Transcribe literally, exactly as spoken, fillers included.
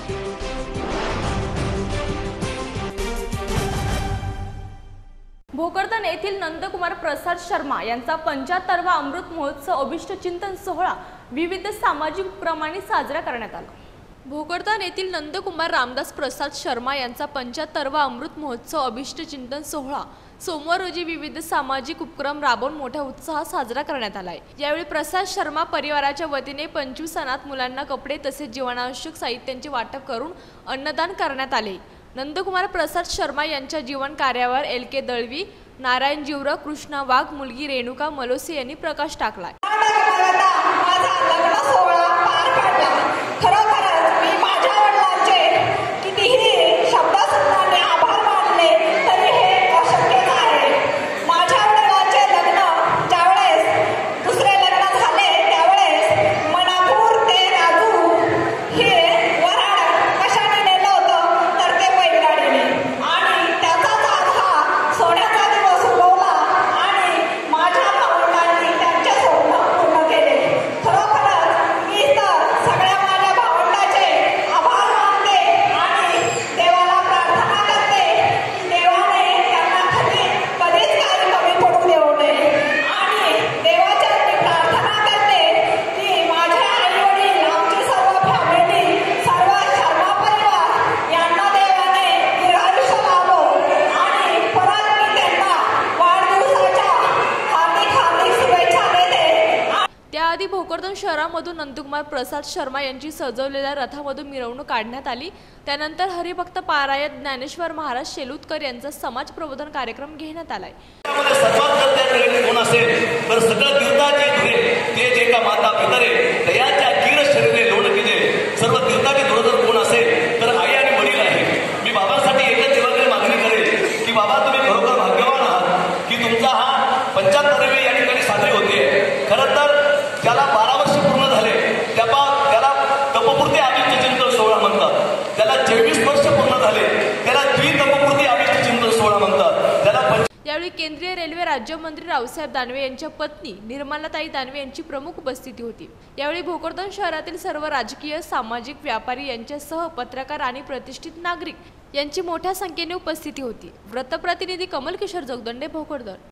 भोकरदन येथील नंदकुमार प्रसाद शर्मा यांचा पंच्याहत्तरावा अमृत महोत्सव अभिष्ट चिंतन सोहळा विविध सामाजिक उपक्रमांनी साजरा करण्यात आला। भोकरदन येथील नंदकुमार रामदास प्रसाद शर्मा यांचा पंच्याहत्तरावा अमृत महोत्सव अभिष्ट चिंतन सोहळा सोमवार रोजी विविध सामाजिक उपक्रम राबवून मोठ्या उत्साहात साजरा करण्यात आला आहे। यावेळी प्रसाद शर्मा परिवाराच्या वतीने पंचवीस अनाथ मुलांना कपडे तसेच जीवनावश्यक साहित्यांचे वाटप करून अन्नदान करण्यात आले। नंदकुमार प्रसाद शर्मा यांच्या जीवन कार्यावर एल के दळवी, नारायण जिवर, कृष्णा वाघ, मुलगी रेणुका मलोसे यांनी प्रकाश टाकला। त्याआधी भोकरदन शहरामधून नंदकुमार प्रसाद शर्मा यांची सजवलेल्या रथामधून मिरवणूक काढण्यात आली। त्यानंतर हरिभक्त पारायण ज्ञानेश्वर महाराज शेलुतकर यांचा समाज प्रबोधन कार्यक्रम घेण्यात आलाय। सर्व तीर्थाचे धुरधर कोण असेल तर आई आणि वडील आहे। मी बाबांसाठी एकच जीवनाची मागणी करेन की बाबा तुम्ही खरोखर भाग्यवान आहात की तुमचा हा पंच्याहत्तरावी या ठिकाणी साजरी होते। खरं तर ज्याला बारा वर्ष पूर्ण झाले त्याला त्याला तपपूर्ती अभिष्ट चिंतन सोहळा म्हणतात। त्याला तेवीस वर्ष पूर्ण झाले त्याला द्वितपपूर्ती अभिष्ट चिंतन सोहळा म्हणतात। त्याला यावेळी केंद्रीय रेल्वे राज्यमंत्री रावसाहेब दानवे यांच्या पत्नी निर्मलाताई दानवे यांची प्रमुख उपस्थिती होती। यावेळी भोकरदन शहरातील सर्व राजकीय, सामाजिक, व्यापारी यांच्यासह पत्रकार आणि प्रतिष्ठित नागरिक यांची मोठ्या संख्येने उपस्थिती होती। वृत्तप्रतिनिधी कमल किशोर जोगदंडे, भोकरदन।